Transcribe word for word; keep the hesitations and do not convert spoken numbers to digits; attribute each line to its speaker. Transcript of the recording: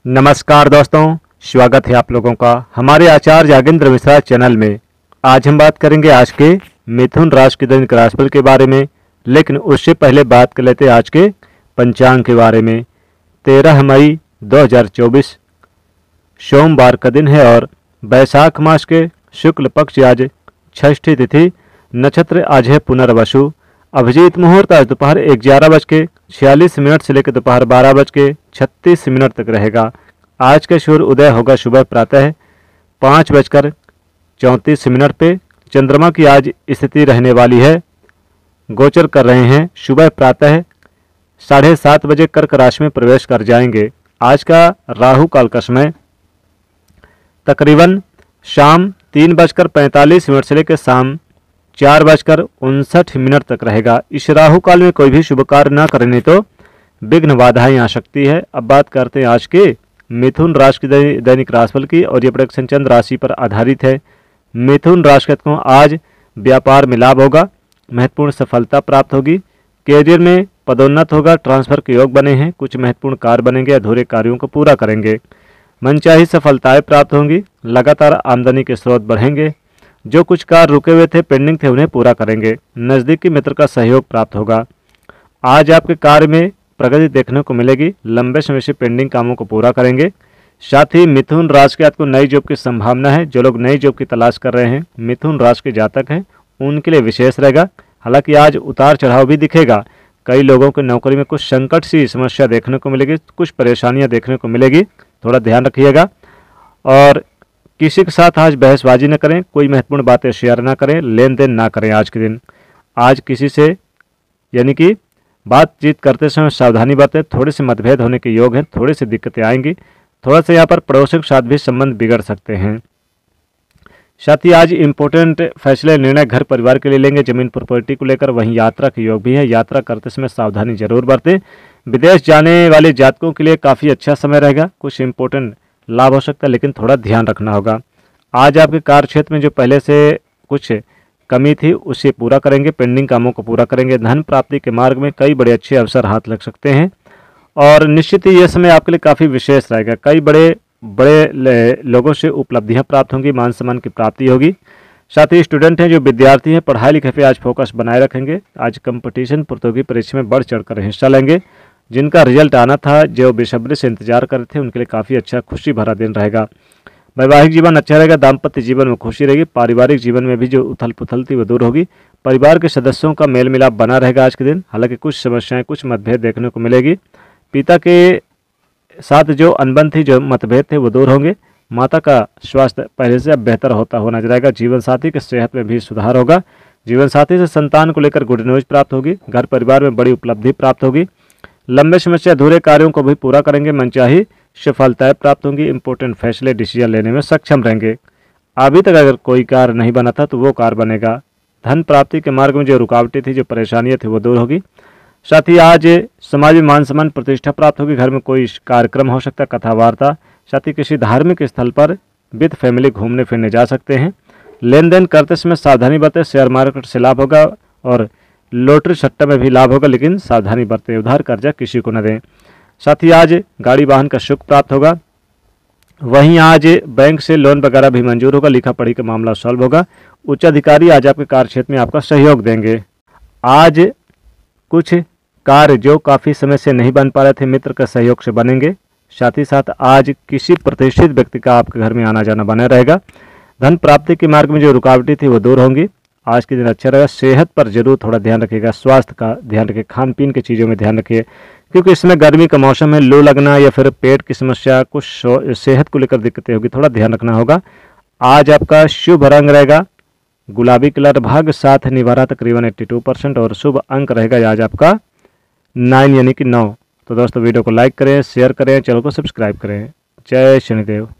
Speaker 1: नमस्कार दोस्तों, स्वागत है आप लोगों का हमारे आचार्य यागेंद्र मिश्रा चैनल में। आज हम बात करेंगे आज के मिथुन राशि के दैनिक राशिफल के बारे में, लेकिन उससे पहले बात कर लेते हैं आज के पंचांग के बारे में। तेरह मई दो हज़ार चौबीस सोमवार का दिन है और बैसाख मास के शुक्ल पक्ष आज षष्ठी तिथि, नक्षत्र आज है पुनर्वसु। अभिजीत मुहूर्त आज दोपहर ग्यारह बज के छियालीस मिनट से लेकर दोपहर बारह बज के छत्तीस मिनट तक रहेगा। आज का सूर्य उदय होगा सुबह प्रातः पाँच बजकर चौंतीस मिनट पे। चंद्रमा की आज स्थिति रहने वाली है, गोचर कर रहे हैं सुबह प्रातः साढ़े सात बजे कर्क राशि में प्रवेश कर जाएंगे। आज का राहु काल का समय तकरीबन शाम तीन बजकर पैंतालीस मिनट से लेकर शाम चार बजकर उनसठ मिनट तक रहेगा। इस राहु काल में कोई भी शुभ कार्य न करने तो विघ्न बाधाएं आ सकती है। अब बात करते हैं आज के मिथुन राशि की दैनिक राशिफल की, और ये प्रेडिक्शन चंद्र राशि पर आधारित है। मिथुन राशि को आज व्यापार में लाभ होगा, महत्वपूर्ण सफलता प्राप्त होगी, कैरियर में पदोन्नत होगा, ट्रांसफर के योग बने हैं, कुछ महत्वपूर्ण कार्य बनेंगे, अधूरे कार्यों को पूरा करेंगे, मनचाही सफलताएं प्राप्त होंगी, लगातार आमदनी के स्रोत बढ़ेंगे, जो कुछ कार्य रुके हुए थे पेंडिंग थे उन्हें पूरा करेंगे, नज़दीकी मित्र का सहयोग प्राप्त होगा। आज आपके कार्य में प्रगति देखने को मिलेगी, लंबे समय से पेंडिंग कामों को पूरा करेंगे। साथ ही मिथुन राशि के जातक को नई जॉब की संभावना है। जो लोग नई जॉब की तलाश कर रहे हैं, मिथुन राशि के जातक हैं, उनके लिए विशेष रहेगा। हालांकि आज उतार चढ़ाव भी दिखेगा, कई लोगों की नौकरी में कुछ संकट सी समस्या देखने को मिलेगी, कुछ परेशानियाँ देखने को मिलेगी, थोड़ा ध्यान रखिएगा। और किसी के साथ आज बहसबाजी न करें, कोई महत्वपूर्ण बातें शेयर ना करें, लेन देन ना करें आज के दिन। आज किसी से यानी कि बातचीत करते समय सावधानी बरतें, थोड़े से मतभेद होने के योग हैं, थोड़ी सी दिक्कतें आएंगी, थोड़ा सा यहाँ पर पड़ोसियों के साथ भी संबंध बिगड़ सकते हैं। साथ ही आज इम्पोर्टेंट फैसले निर्णय घर परिवार के लिए लेंगे, जमीन प्रॉपर्टी को लेकर, वहीं यात्रा के योग भी है। यात्रा करते समय सावधानी जरूर बरतें। विदेश जाने वाले जातकों के लिए काफ़ी अच्छा समय रहेगा, कुछ इंपॉर्टेंट लाभ हो सकता है, लेकिन थोड़ा ध्यान रखना होगा। आज आपके कार्य क्षेत्र में जो पहले से कुछ कमी थी उसे पूरा करेंगे, पेंडिंग कामों को पूरा करेंगे। धन प्राप्ति के मार्ग में कई बड़े अच्छे अवसर हाथ लग सकते हैं, और निश्चित ही यह समय आपके लिए काफ़ी विशेष रहेगा। कई बड़े बड़े लोगों से उपलब्धियां प्राप्त होंगी, मान सम्मान की प्राप्ति होगी। साथ ही स्टूडेंट हैं, जो विद्यार्थी हैं, पढ़ाई लिखाई पे आज फोकस बनाए रखेंगे। आज कंपटीशन प्रतियोगी परीक्षा में बढ़ चढ़कर हिस्सा लेंगे। जिनका रिजल्ट आना था, जो बेसब्री से इंतजार कर रहे थे, उनके लिए काफ़ी अच्छा खुशी भरा दिन रहेगा। वैवाहिक जीवन अच्छा रहेगा, दाम्पत्य जीवन में खुशी रहेगी, पारिवारिक जीवन में भी जो उथल पुथल थी वो दूर होगी। परिवार के सदस्यों का मेल मिलाप बना रहेगा आज के दिन। हालांकि कुछ समस्याएं, कुछ मतभेद देखने को मिलेगी। पिता के साथ जो अनबन थी, जो मतभेद थे, वो दूर होंगे। माता का स्वास्थ्य पहले से अब बेहतर होता हुआ नजर आएगा। जीवन साथी की सेहत में भी सुधार होगा। जीवन साथी से संतान को लेकर गुड न्यूज प्राप्त होगी। घर परिवार में बड़ी उपलब्धि प्राप्त होगी। लंबे समय से अधूरे कार्यों को भी पूरा करेंगे, मनचाही सफलताएं प्राप्त होंगी। इंपॉर्टेंट फैसले डिसीजन लेने में सक्षम रहेंगे। अभी तक अगर कोई कार्य नहीं बना था तो वो कार्य बनेगा। धन प्राप्ति के मार्ग में जो रुकावटें थी, जो परेशानियां थी, वो दूर होगी। साथ ही आज समाज में मान सम्मान प्रतिष्ठा प्राप्त होगी। घर में कोई कार्यक्रम हो सकता है, कथा वार्ता। साथ ही किसी धार्मिक स्थल पर विद फैमिली घूमने फिरने जा सकते हैं। लेन देन करते समय सावधानी बरतें। शेयर मार्केट से लाभ होगा और लॉटरी सट्टा में भी लाभ होगा, लेकिन सावधानी बरतें। उधार कर्जा किसी को न दें। साथ ही आज गाड़ी वाहन का सुख प्राप्त होगा। वहीं आज बैंक से लोन वगैरह भी मंजूर होगा। लिखा पढ़ी का मामला सॉल्व होगा। उच्च अधिकारी आज आपके कार्य क्षेत्र में आपका सहयोग देंगे। आज कुछ कार्य जो काफ़ी समय से नहीं बन पा रहे थे, मित्र के सहयोग से बनेंगे। साथ ही साथ आज किसी प्रतिष्ठित व्यक्ति का आपके घर में आना जाना बना रहेगा। धन प्राप्ति के मार्ग में जो रुकावटें थी वो दूर होंगी। आज के दिन अच्छा रहेगा। सेहत पर जरूर थोड़ा ध्यान रखिएगा, स्वास्थ्य का ध्यान रखिए, खान पीन की चीज़ों में ध्यान रखिए, क्योंकि इसमें गर्मी का मौसम है। लू लगना या फिर पेट की समस्या, कुछ सेहत को लेकर दिक्कतें होगी, थोड़ा ध्यान रखना होगा। आज आपका शुभ रंग रहेगा गुलाबी कलर। भाग्य साथ निभा तकरीबन बयासी परसेंट, और शुभ अंक रहेगा आज आपका नाइन यानी कि नौ। तो दोस्तों वीडियो को लाइक करें, शेयर करें, चैनल को सब्सक्राइब करें। जय शनिदेव।